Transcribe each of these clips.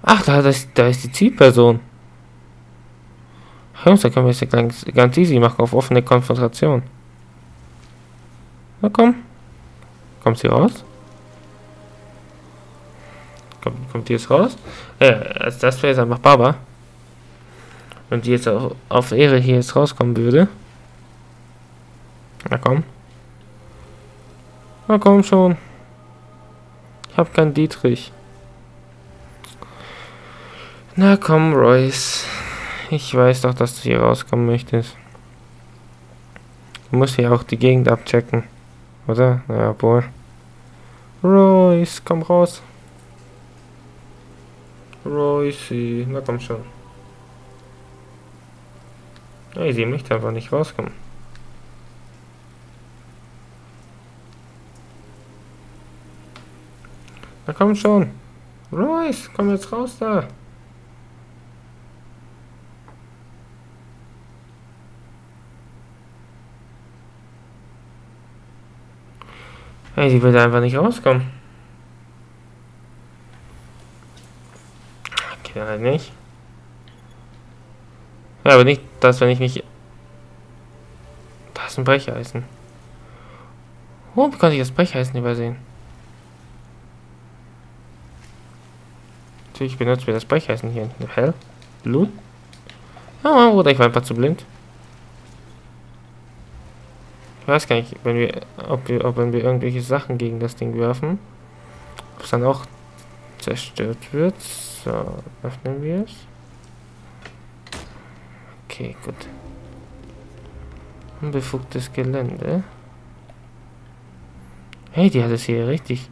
Ach, da ist die Zielperson. Jungs, da können wir es ja ganz easy machen auf offene Konfrontation. Na komm. Kommt sie raus? Kommt die jetzt raus? Also das wäre jetzt einfach Baba. Wenn die jetzt auch auf Ehre hier jetzt rauskommen würde. Na komm. Na komm schon. Ich hab keinen Dietrich. Na komm, Royce. Ich weiß doch, dass du hier rauskommen möchtest. Du musst ja auch die Gegend abchecken. Oder? Ja, wohl. Royce, komm raus. Royce, na komm schon. Ey, sie möchte einfach nicht rauskommen. Na komm schon. Royce, komm jetzt raus da. Hey, sie will einfach nicht rauskommen. Okay, halt nicht. Ja, aber nicht, dass wenn ich nicht... Da ist ein Brecheisen. Oh, wie konnte ich das Brecheisen übersehen? Natürlich benutzen wir das Brecheisen hier. Hell? Blut? Oh, oder ich war einfach zu blind. Ich weiß gar nicht, wenn wir, wenn wir irgendwelche Sachen gegen das Ding werfen, ob es dann auch zerstört wird. So, öffnen wir es. Okay, gut. Unbefugtes Gelände. Hey, die hat es hier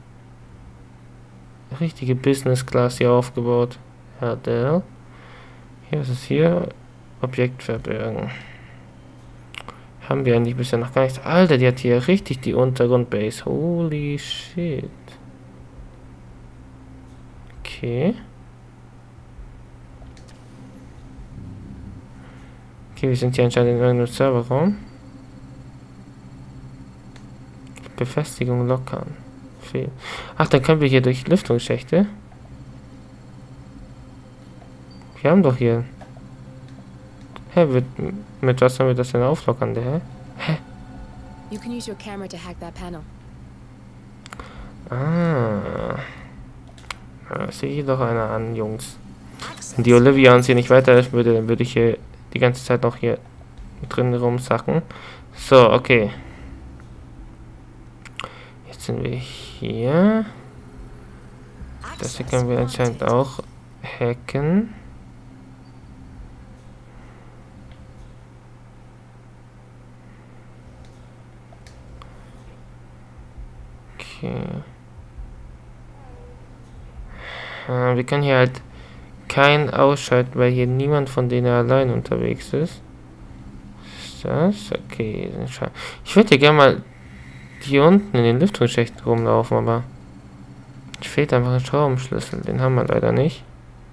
richtige Business Class hier aufgebaut. Herr Dell. Hier ist es hier. Objekt verbergen. Haben wir eigentlich bisher noch gar nichts. Alter, die hat hier richtig die Untergrundbase. Holy shit. Okay. Okay, wir sind hier anscheinend in irgendeinem Serverraum. Befestigung lockern. Ach, dann können wir hier durch Lüftungsschächte. Wir haben doch hier... Hä, mit was sollen wir das denn auflockern, der? Hä? You can use your camera to hack that panel. Ah. Sehe ich doch einer an, Jungs. Wenn die Olivia uns hier nicht weiterhelfen würde, dann würde ich hier die ganze Zeit noch hier drin rumsacken. So, okay. Jetzt sind wir hier. Das hier können wir anscheinend auch hacken. Okay. Wir können hier halt keinen ausschalten, weil hier niemand von denen allein unterwegs ist. Ist das? Okay. Ich würde hier gerne mal hier unten in den Lüftungsschächten rumlaufen, aber es fehlt einfach ein Schraubenschlüssel. Den haben wir leider nicht.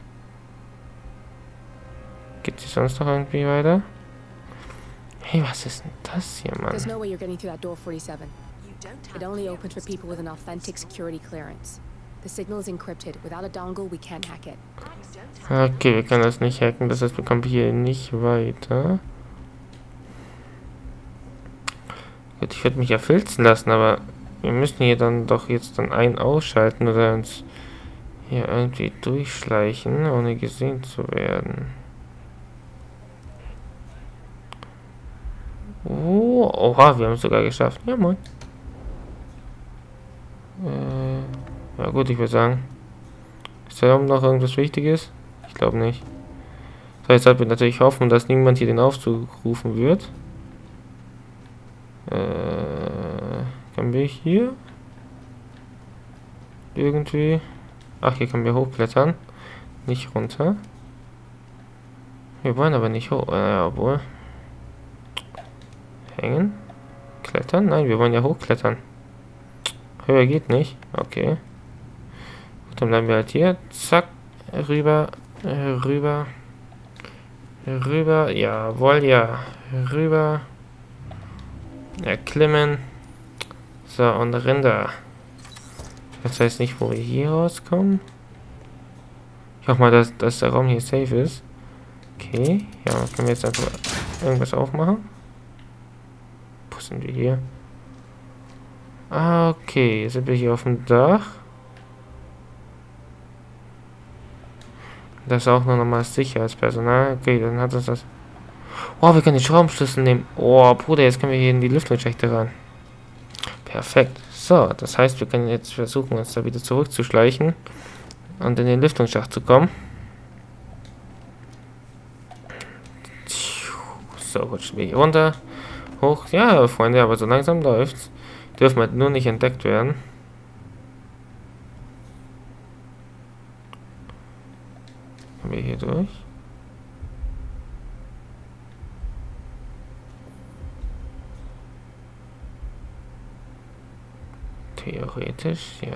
Geht es sonst noch irgendwie weiter? Hey, was ist denn das hier, Mann? There's no way you're getting through that door 47. It only opens for people with an authentic security clearance. The signal is encrypted. Without a dongle, we can't hack it. Okay, wir können das nicht hacken. Das heißt, wir kommen hier nicht weiter. Gut, ich würde mich ja filzen lassen, aber wir müssen hier dann doch jetzt dann einen ausschalten oder uns hier irgendwie durchschleichen, ohne gesehen zu werden. Oh, oha, wir haben es sogar geschafft. Ja, moin. Ja gut, ich würde sagen. Ist da oben noch irgendwas Wichtiges? Ich glaube nicht. So, jetzt sollten wir natürlich hoffen, dass niemand hier den Aufzug rufen wird. Können wir hier? Irgendwie? Ach, hier können wir hochklettern. Nicht runter. Wir wollen aber nicht hoch. Jawohl. Hängen. Klettern? Nein, wir wollen ja hochklettern. Höher geht nicht. Okay. Gut, dann bleiben wir halt hier. Zack. Rüber. Rüber. Rüber. Jawohl, ja. Rüber. Erklimmen. So, und Rinder. Das heißt nicht, wo wir hier rauskommen. Ich Ich hoffe mal, dass der Raum hier safe ist. Okay, ja, können wir jetzt einfach irgendwas aufmachen? Wo sind wir hier? Ah, okay, jetzt sind wir hier auf dem Dach. Das ist auch nur normales Sicherheitspersonal. Okay, dann hat uns das... Oh, wir können den Schraubenschlüssel nehmen. Oh, Bruder, jetzt können wir hier in die Lüftungsschächte ran. Perfekt. So, das heißt, wir können jetzt versuchen, uns da wieder zurückzuschleichen und in den Lüftungsschacht zu kommen. So, rutschen wir hier runter. Hoch. Ja, Freunde, aber so langsam läuft's. Dürfen halt nur nicht entdeckt werden. Kommen wir hier durch? Theoretisch, ja.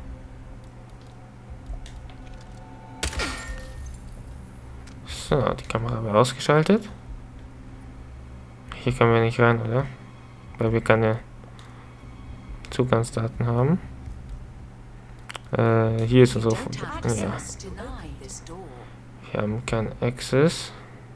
So, die Kamera war ausgeschaltet. Hier können wir nicht rein, oder? Weil wir keine Zugangsdaten haben. Hier ist unsere... Ja. Wir haben keinen Access.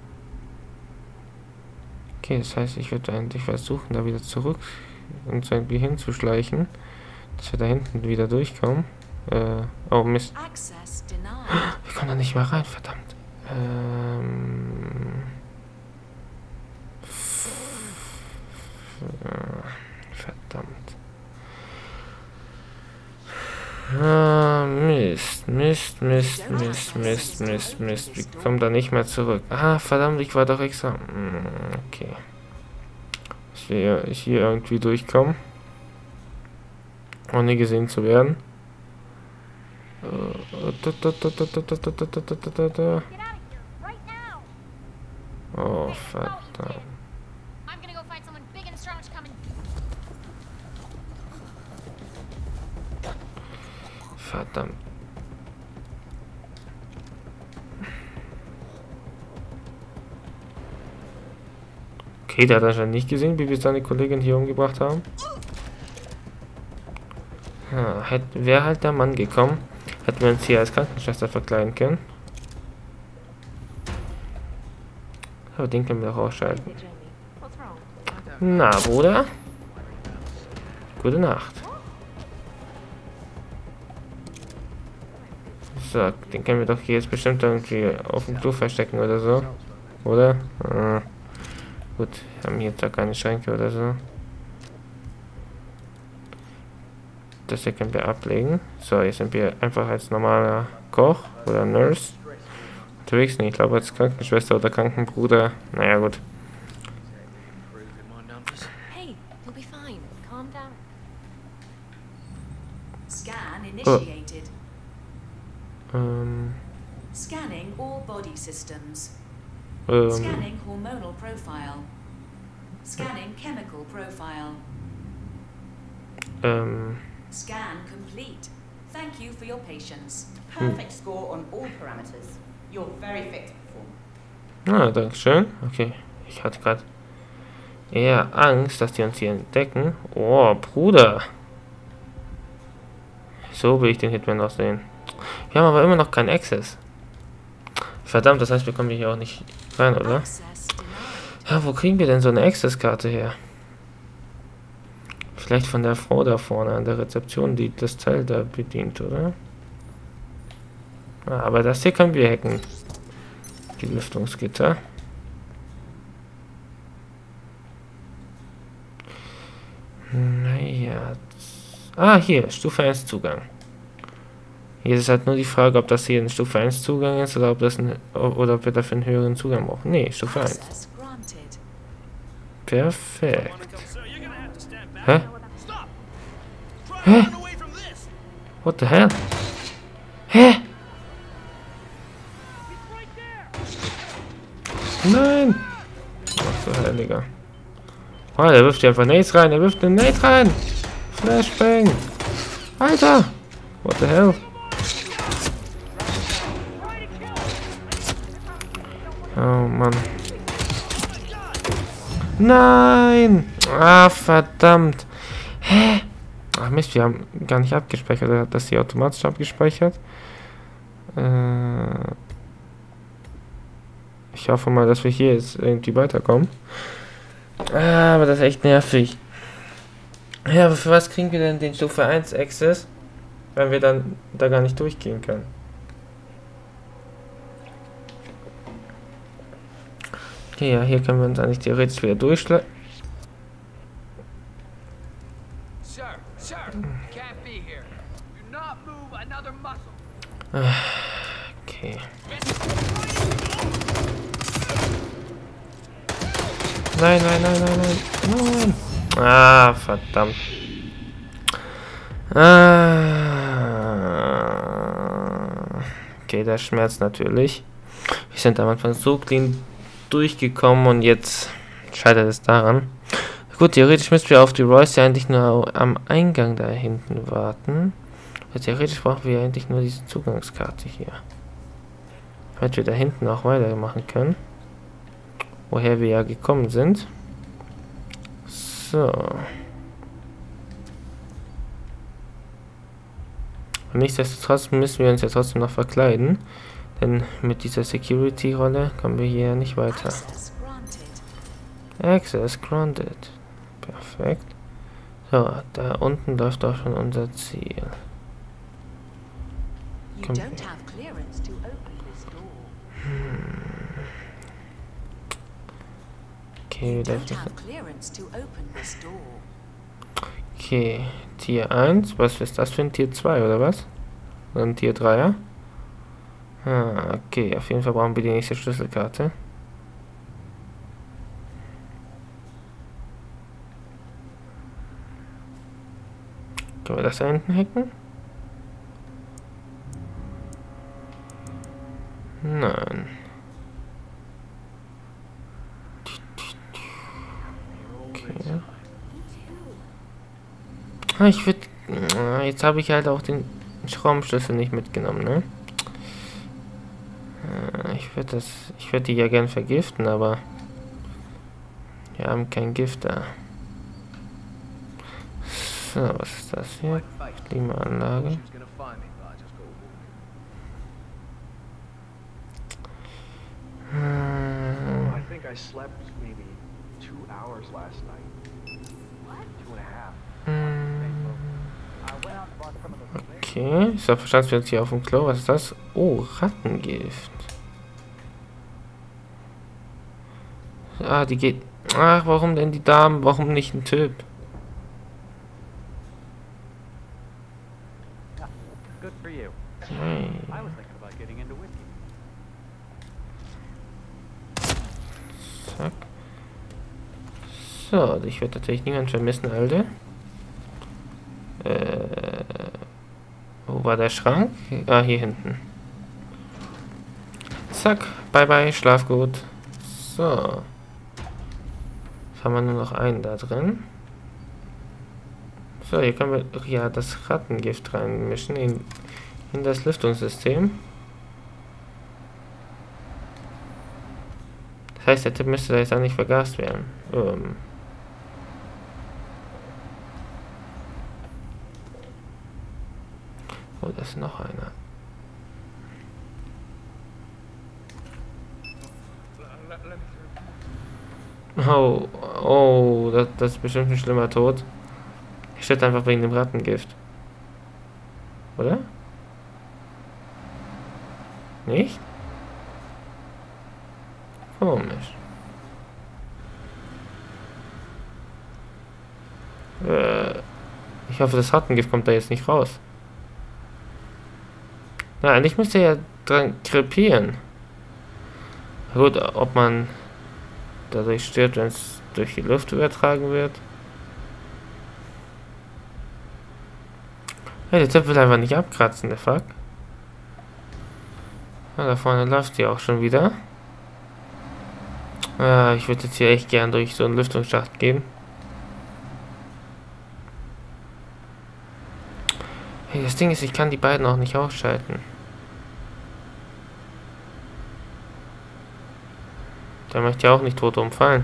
Okay, das heißt, ich würde eigentlich versuchen, da wieder zurück uns irgendwie hinzuschleichen, dass wir da hinten wieder durchkommen. Oh Mist. Wir kommen da nicht mehr rein, verdammt. Verdammt. Mist. Wir kommen da nicht mehr zurück. Ah, verdammt, ich war doch extra... Okay. Ich will hier irgendwie durchkommen. Ohne gesehen zu werden. Oh, verdammt. Verdammt. Okay, der hat anscheinend nicht gesehen, wie wir seine Kollegin hier umgebracht haben. Ja, wäre halt der Mann gekommen, hätten wir uns hier als Krankenschwester verkleiden können. Aber den können wir doch ausschalten. Na, Bruder? Gute Nacht. So, den können wir doch hier jetzt bestimmt irgendwie auf dem Klo verstecken oder so. Oder? Gut, wir haben hier da keine Schränke oder so. Das hier können wir ablegen. So, jetzt sind wir einfach als normaler Koch oder Nurse unterwegs. Nee, ich glaube als Krankenschwester oder Krankenbruder. Naja, gut. Hey, you'll be fine. Calm down. Scan initiated. Oh. Scanning all body systems. Scanning Scanning hormonal profile. Scanning chemical profile. Scan complete. Thank you for your patience. Perfect score on all parameters. You're very fit to perform. Ah, danke schön. Okay, ich hatte gerade eher Angst, dass die uns hier entdecken. Oh, Bruder. So will ich den Hitman noch sehen. Wir haben aber immer noch keinen Access. Verdammt, das heißt, wir kommen hier auch nicht rein, oder? Ja, wo kriegen wir denn so eine Access-Karte her? Vielleicht von der Frau da vorne an der Rezeption, die das Teil da bedient, oder? Ah, aber das hier können wir hacken. Die Lüftungsgitter. Naja. Ah, hier, Stufe 1 Zugang. Hier ist halt nur die Frage, ob das hier ein Stufe 1 Zugang ist oder ob das ob wir dafür einen höheren Zugang brauchen. Nee, Stufe 1. Perfekt. Hä? Hä? What the hell? Hä? Nein! Ach so, Heiliger. Oh, der wirft hier einfach Nades rein. Er wirft einen Nade rein. Flashbang. Alter. What the hell? Oh, Mann. Nein! Ah, verdammt. Hä? Ach Mist, wir haben gar nicht abgespeichert. Oder hat das hier automatisch abgespeichert? Ich hoffe mal, dass wir hier jetzt irgendwie weiterkommen. Aber das ist echt nervig. Ja, aber für was kriegen wir denn den Stufe 1 Access, wenn wir dann da gar nicht durchgehen können? Okay, ja, hier können wir uns eigentlich theoretisch wieder durchschlagen. Okay. Nein, nein, nein, nein, nein. Nein. Ah, verdammt. Okay, das schmerzt natürlich. Wir sind am Anfang so clean durchgekommen und jetzt scheitert es daran. Gut, theoretisch müssen wir auf die Royce ja eigentlich nur am Eingang da hinten warten. Weil theoretisch brauchen wir eigentlich nur diese Zugangskarte hier. Damit wir da hinten auch weitermachen können. Woher wir ja gekommen sind. So. Und nichtsdestotrotz müssen wir uns ja trotzdem noch verkleiden. Denn mit dieser Security-Rolle kommen wir hier ja nicht weiter. Access granted. Perfekt. So, da unten läuft auch schon unser Ziel. Okay, okay, Tier 1. Was ist das für ein Tier 2 oder was? Oder ein Tier 3er? Ah, okay, auf jeden Fall brauchen wir die nächste Schlüsselkarte. Können wir das da hinten hacken? Nein. Okay. Ah, ich würde... Jetzt habe ich halt auch den Schraubenschlüssel nicht mitgenommen, ne? Ich würde die ja gern vergiften, aber wir haben kein Gift da. So, was ist das hier? Klimaanlage. Okay, ich habe verstanden, wir sind hier auf dem Klo. Was ist das? Oh, Rattengift. Ah, die geht... Ach, warum denn die Damen? Warum nicht ein Typ? Hey. Zack. So, ich werde natürlich niemanden vermissen, Alter. Wo war der Schrank? Ah, hier hinten. Zack, bye bye, schlaf gut. So. Jetzt haben wir nur noch einen da drin. So, hier können wir ja das Rattengift reinmischen in das Lüftungssystem. Das heißt, der Tipp müsste da jetzt auch nicht vergast werden. Oh, da ist noch einer. Oh, das ist bestimmt ein schlimmer Tod. Ich stirbt einfach wegen dem Rattengift. Oder? Nicht? Komisch. Ich hoffe, das Rattengift kommt da jetzt nicht raus. Na, eigentlich müsste er ja dran krepieren. Gut, ob man dadurch stirbt, wenn es durch die Luft übertragen wird. Ja, der Tipp will einfach nicht abkratzen, der Fuck. Ja, da vorne läuft die auch schon wieder. Ich würde jetzt hier echt gern durch so einen Lüftungsschacht gehen. Hey, das Ding ist, ich kann die beiden auch nicht ausschalten. Der möchte ja auch nicht tot umfallen.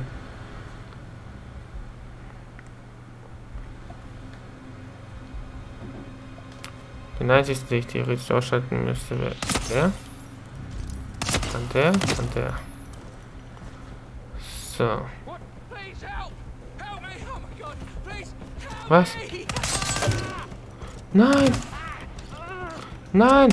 Den einzigen, den ich theoretisch ausschalten müsste, wäre der. Dann der. Und der. So. Was? Nein! Nein!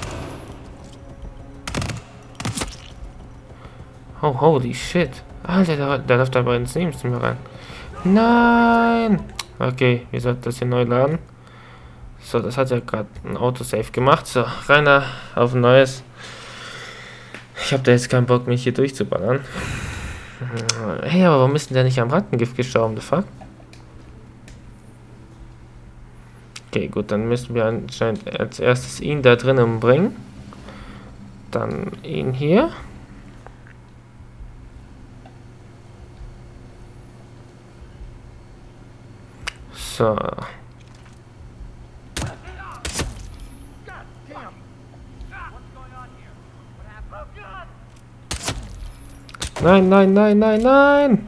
Oh, holy shit. Alter, der läuft aber ins Nebenzimmer rein. Nein! Okay, wir sollten das hier neu laden. So, das hat ja gerade ein Autosave gemacht. So, Rainer, auf ein neues. Ich habe da jetzt keinen Bock, mich hier durchzuballern. Hey, aber warum ist denn der nicht am Rattengift gestorben? The fuck? Okay, gut, dann müssen wir anscheinend als erstes ihn da drin umbringen. Dann ihn hier. So. Nein, nein, nein, nein, nein!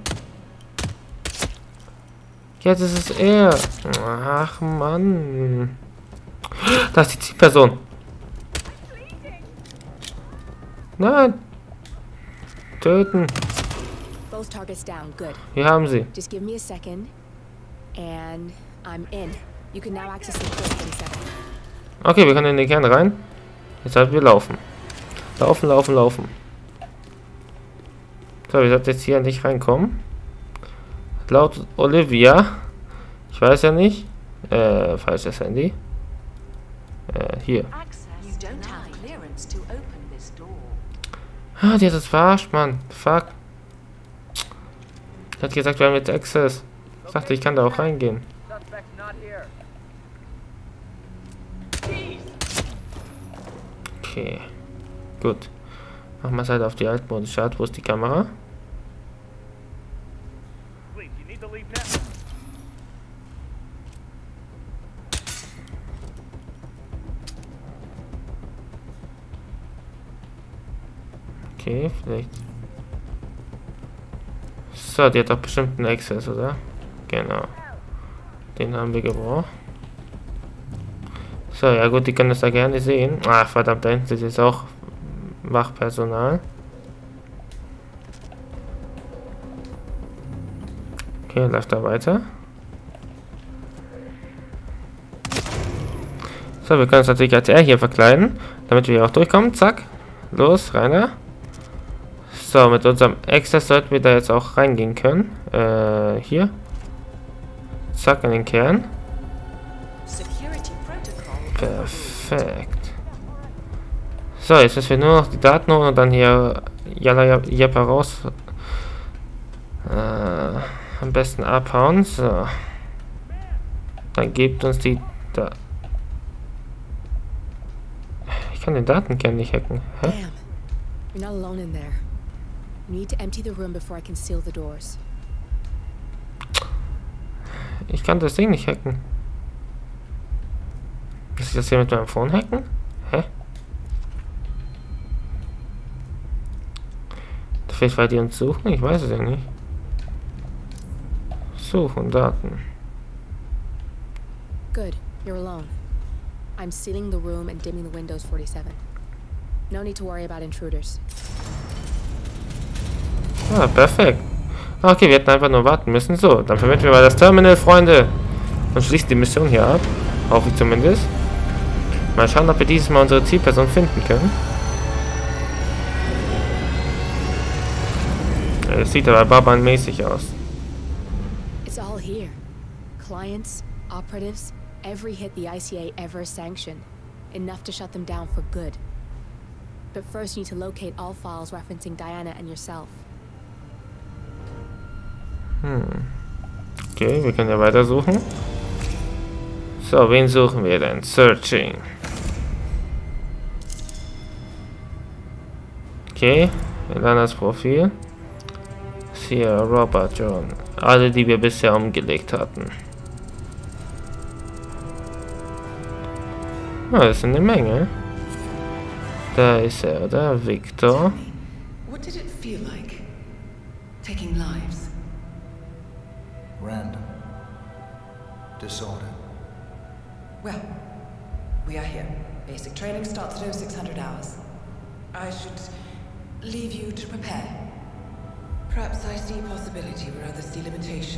Jetzt ist es er. Ach, Mann. Da ist die Zielperson. Nein. Töten. Both targets down. Good. Wir haben sie. Just give me a second. And I'm in. You can now access the port 27. Okay, wir können in den Kern rein. Jetzt sollten wir laufen. Laufen, laufen, laufen. So, wir sollten jetzt hier nicht reinkommen. Laut Olivia. Ich weiß ja nicht. Falsches Handy. Hier. Ah, die hat das verarscht, Mann. Fuck. Die hat gesagt, wir haben jetzt Access. Ich dachte, ich kann da auch reingehen. Okay. Gut. Machen wir es halt auf die altmodische Art. Wo ist die Kamera? Okay, vielleicht. So, die hat doch bestimmt einen Access, oder? Genau. Den haben wir gebraucht. So, ja gut, die können das da gerne sehen. Ach, verdammt, da hinten ist jetzt auch Wachpersonal. Okay, läuft da weiter. So, wir können uns natürlich als er hier verkleiden, damit wir hier auch durchkommen. Zack. Los, Rainer. So, mit unserem Access sollten wir da jetzt auch reingehen können. Hier. Zack, in den Kern. Perfekt. So, jetzt müssen wir nur noch die Daten holen und dann hier Jalla Jeppa raus. Am besten abhauen. So. Dann gebt uns die da. Ich kann den Datenkern nicht hacken. Hä? Damn. You're not alone in there. You need to empty the room before I can seal the doors. Ich kann das Ding nicht hacken. Muss ich das hier mit meinem Phone hacken? Hä? Vielleicht weil die uns suchen? Ich weiß es ja nicht. Suchen, Daten. Good. You're alone. I'm sealing the room and dimming the windows 47. No need to worry about intruders. Ah, perfekt. Okay, wir hätten einfach nur warten müssen. So, dann verwenden wir mal das Terminal, Freunde. Und schließen die Mission hier ab. Hoffe ich zumindest. Mal schauen, ob wir dieses Mal unsere Zielperson finden können. Ja, das sieht aber barbarenmäßig aus. It's all here. Clients, operatives, every hit the ICA ever sanctioned. Enough to shut them down for good. But first you need to locate all files referencing Diana and yourself. Okay, wir können ja weitersuchen. So, wen suchen wir denn? Searching. Okay, wir lernen das Profil. Hier, Robert, John. Alle, die wir bisher umgelegt hatten. Ah, das ist eine Menge. Da ist er, oder? Victor. What did it feel like? Taking lives? Random. Disorder. Well, we are here. Basic training starts at 0600 hours. I should leave you to prepare. Perhaps I see possibility where others see limitation.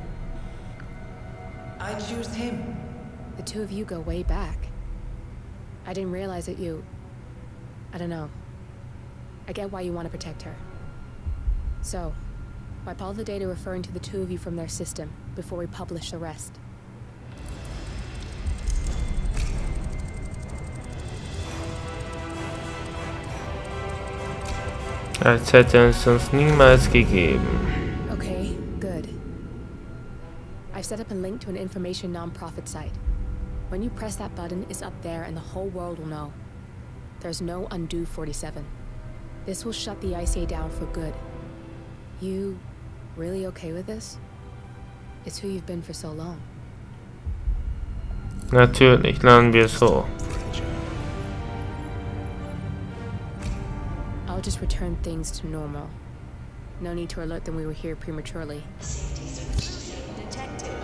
I choose him. The two of you go way back. I didn't realize that you... I don't know. I get why you want to protect her. So, wipe all the data referring to the two of you from their system before we publish the rest. Als hätte es uns niemals gegeben. Okay, good. I've set up a link to an information non-profit site. When you press that button, it's up there and the whole world will know. There's no undo 47. This will shut the ICA down for good. You really okay with this? It's who you've been for so long. Natürlich, laden wir es hoch. I'll just return things to normal. No need to alert them we were here prematurely. Detected.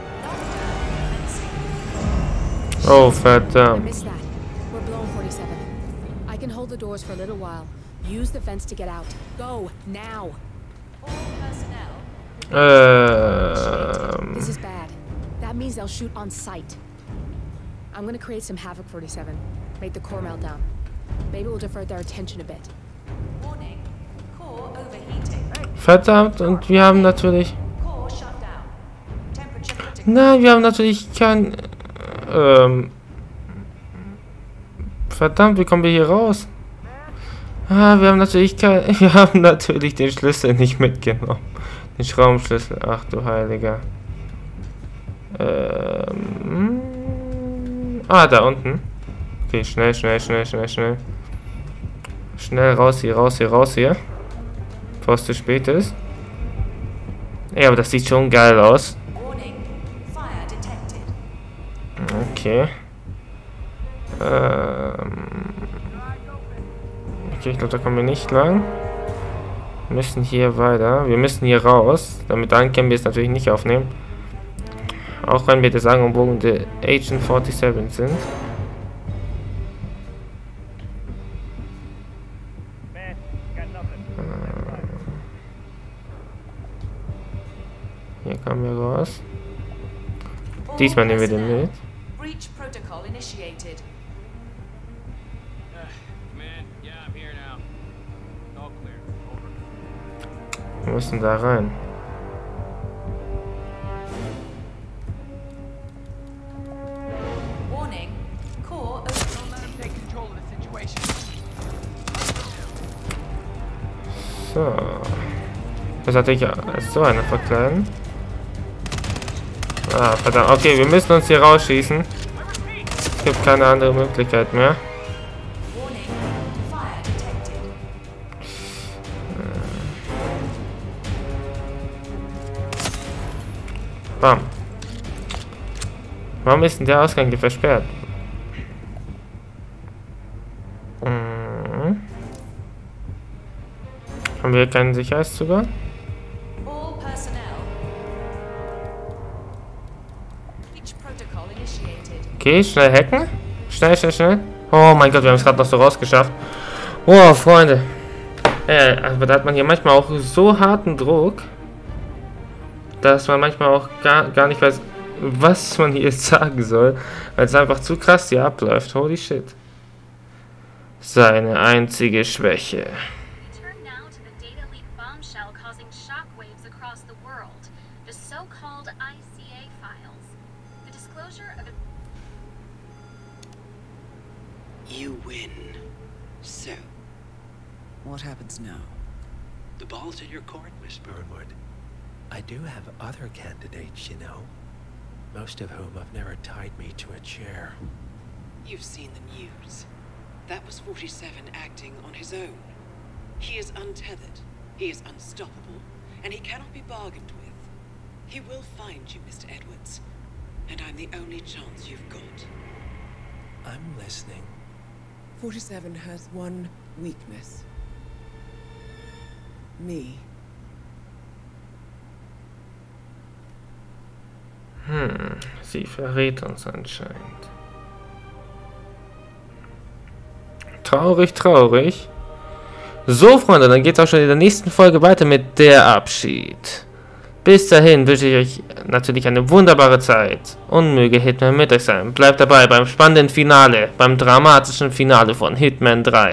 Oh, I verdammt. missed that. We're blown 47. I can hold the doors for a little while. Use the fence to get out. Go, now! All personnel. This is bad. That means they'll shoot on sight. I'm gonna create some havoc, 47. Make the core meltdown. Maybe we'll divert their attention a bit. Warning. Core overheating. Verdammt, und wir haben natürlich... Core shut down. Temperature critical. Nein, wir haben natürlich kein... Verdammt, wie kommen wir hier raus? Ah, wir haben natürlich kein... Wir haben natürlich den Schlüssel nicht mitgenommen. Den Schraubenschlüssel. Ach du Heiliger. Ah, da unten. Okay, schnell. Schnell raus hier. Bevor es zu spät ist. Ja, aber das sieht schon geil aus. Warning. Fire detected. Okay. Okay, ich glaube, da kommen wir nicht lang. Wir müssen hier weiter. Wir müssen hier raus. Damit dann können wir es natürlich nicht aufnehmen. Auch wenn wir der sagenumwogene Agent 47 sind. Hier kommen wir raus. Diesmal nehmen wir den mit. Breach protocol initiated. Command, yeah, I'm here now. All clear. Over. Wir müssen da rein. Warning. Core Don't let him take control of the situation. So. Das hatte ich als so einer verkleiden. Ah, verdammt. Okay, wir müssen uns hier rausschießen. Es gibt keine andere Möglichkeit mehr. Warning. Fire detected. Bam. Warum ist denn der Ausgang hier versperrt? Haben wir keinen Sicherheitszugang? All personnel. Breach protocol initiated. Okay, schnell hacken. Schnell. Oh mein Gott, wir haben es gerade noch so rausgeschafft. Oh, Freunde. Aber da hat man hier manchmal auch so harten Druck, dass man manchmal auch gar nicht weiß, was man hier jetzt sagen soll, weil es einfach zu krass hier abläuft. Holy shit. Seine einzige Schwäche. Turn now to the data leak bombshell causing shockwaves across the world. The so-called ICA files. The disclosure of... You win. So, What happens now? the ball's in your court, Miss Burnwood. I do have other candidates, you know. Most of whom have never tied me to a chair. You've seen the news. That was 47 acting on his own. He is untethered, he is unstoppable, and he cannot be bargained with. He will find you, Mr. Edwards, and I'm the only chance you've got. I'm listening. 47 has one weakness. Me. Sie verrät uns anscheinend. Traurig. So, Freunde, dann geht es auch schon in der nächsten Folge weiter mit der Abschied. Bis dahin wünsche ich euch natürlich eine wunderbare Zeit und möge Hitman mit euch sein. Bleibt dabei beim spannenden Finale, beim dramatischen Finale von Hitman 3.